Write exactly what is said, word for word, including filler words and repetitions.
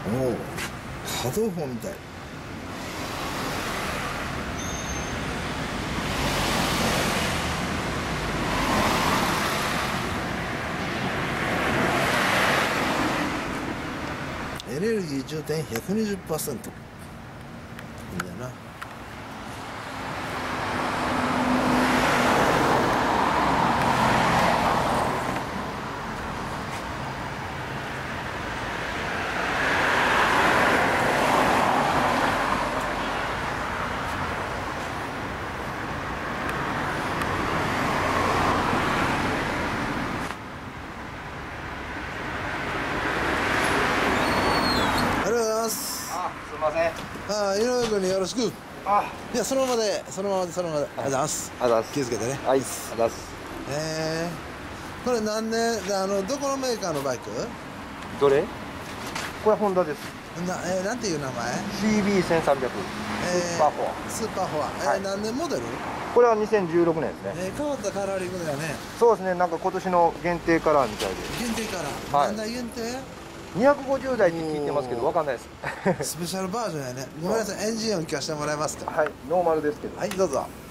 おお、波動砲みたい。エネルギー充填 ひゃくにじゅっパーセント。いいんだな。 すみません。 ああ、井上君によろしく。 あ、 いや、そのままで、そのままで、そのままで。ありがとうございます。 ありがとうございます。 気をつけてね。 はい、ありがとうございます。 えー、これ何年、あの、どこのメーカーのバイク？ どれ？これホンダです。 な、えー、なんていう名前？ シービーせんさんびゃく。 えー、 スーパーフォア。 スーパーフォア。えー、はい、何年モデル？ これはにせんじゅうろくねんですね。 えー、変わったカラーリングだよね。 そうですね。なんか今年の限定カラーみたいで。 限定カラー。はい、何台限定？ にひゃくごじゅうだいって聞いてますけど、わかんないです。 スペシャルバージョンやね。ごめんなさい、エンジン音聞かせてもらえますか？ はい、ノーマルですけど。 はい、どうぞ。